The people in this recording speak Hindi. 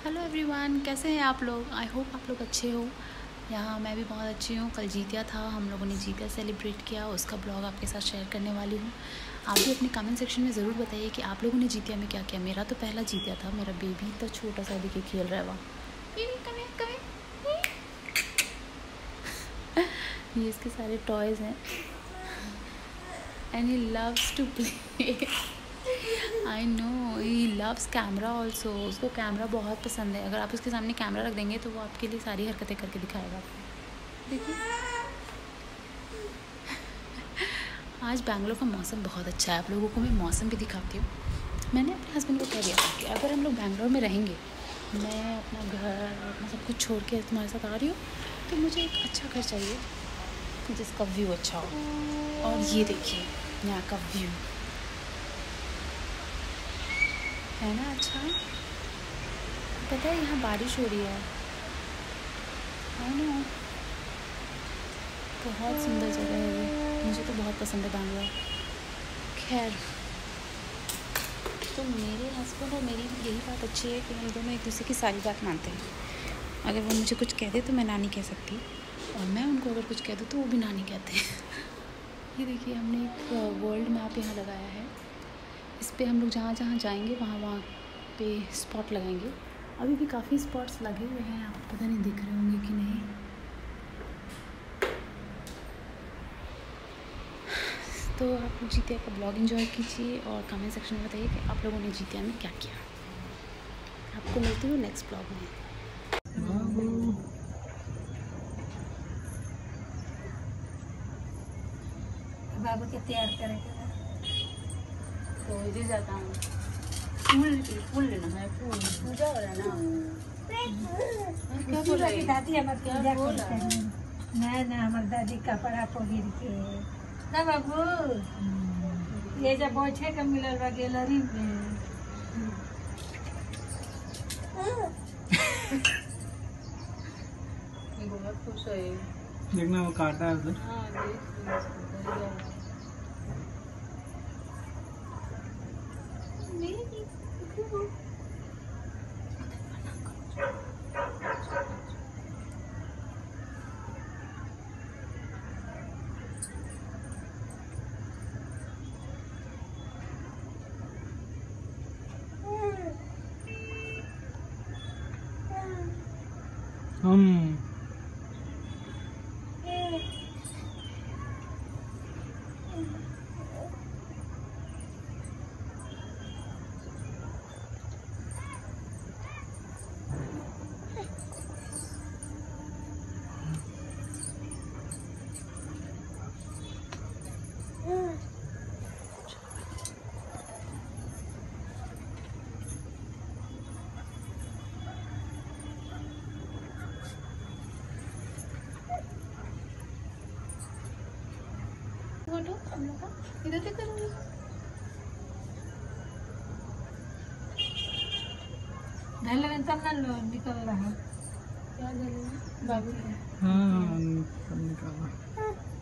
हेलो एवरीवन, कैसे हैं आप लोग। आई होप आप लोग अच्छे हो। यहाँ मैं भी बहुत अच्छी हूँ। कल जीतिया था, हम लोगों ने जीतिया सेलिब्रेट किया, उसका ब्लॉग आपके साथ शेयर करने वाली हूँ। आप भी अपने कमेंट सेक्शन में ज़रूर बताइए कि आप लोगों ने जीतिया में क्या किया। मेरा तो पहला जीतिया था। मेरा बेबी तो छोटा सा दिखे खेल रहा है वहाँ। ये इसके सारे टॉयज़ हैं and he loves to play. I know he loves camera also. उसको कैमरा बहुत पसंद है। अगर आप उसके सामने कैमरा रख देंगे तो वो आपके लिए सारी हरकतें करके दिखाएगा आपको। देखिए आज बैंगलोर का मौसम बहुत अच्छा है। आप लोगों को मैं मौसम भी दिखाती हूँ। मैंने अपने हस्बैंड को कह दिया था कि अगर हम लोग बैंगलोर में रहेंगे, मैं अपना घर अपना सब कुछ छोड़ के तुम्हारे साथ आ रही हूँ, तो मुझे एक अच्छा घर चाहिए जिसका व्यू अच्छा हो। और ये देखिए यहाँ का व्यू है ना अच्छा। पता है यहाँ बारिश हो रही है ना। बहुत सुंदर जगह है ये। मुझे तो बहुत पसंद है बैंगलोर। खैर, तो मेरे हस्बैंड और मेरी यही बात अच्छी है कि हम दोनों एक दूसरे की सारी बात मानते हैं। अगर वो मुझे कुछ कह दे तो मैं नानी कह सकती, और मैं उनको अगर कुछ कह दूँ तो वो भी नानी कहते हैं। ये देखिए हमने एक वर्ल्ड मैप यहाँ लगाया है। इस पर हम लोग जहाँ जहाँ जाएंगे वहाँ पे स्पॉट लगाएंगे। अभी भी काफ़ी स्पॉट्स लगे हुए हैं, आपको पता नहीं दिख रहे होंगे कि नहीं। तो आप लोग जीतिया का ब्लॉग एंजॉय कीजिए और कमेंट सेक्शन में बताइए कि आप लोगों ने जीतिया में क्या किया। आपको मिलती हूँ नेक्स्ट ब्लॉग में। बाबू के तैयार करेगा तो इधर जाता हूँ। फूल लेना है। फूल पूजा हो रहा है ना। क्या बोल रही दादी हमारे पूजा करते हैं। ना हमारे दादी कपड़ा पहिर के ना बाबू ये जब बैठे के मिलल बा गैलरी में। बहुत खुश है। देखना वो काटा है उधर। बोलो हम लोग का इधर देखो। धैल तब ना निकल रहा क्या बाबू हाँ निकाला।